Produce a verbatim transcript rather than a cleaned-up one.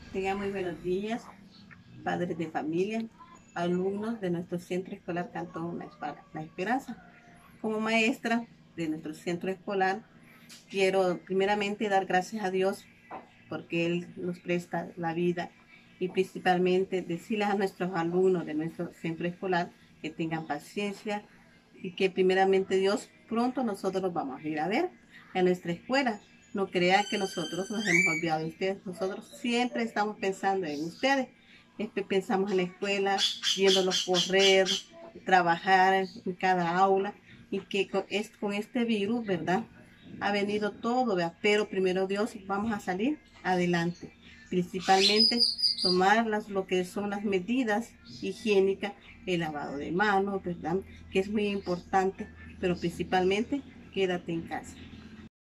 Tengan muy buenos días, padres de familia, alumnos de nuestro centro escolar Cantón La Esperanza. Como maestra de nuestro centro escolar, quiero primeramente dar gracias a Dios porque Él nos presta la vida y principalmente decirles a nuestros alumnos de nuestro centro escolar que tengan paciencia y que primeramente Dios pronto nosotros los vamos a ir a ver en nuestra escuela. No crean que nosotros nos hemos olvidado de ustedes, nosotros siempre estamos pensando en ustedes. Este, pensamos en la escuela, viéndolos correr, trabajar en cada aula y que con, es, con este virus, ¿verdad? Ha venido todo, ¿verdad? Pero primero Dios, vamos a salir adelante. Principalmente tomar las, lo que son las medidas higiénicas, el lavado de manos, ¿verdad? Que es muy importante, pero principalmente quédate en casa.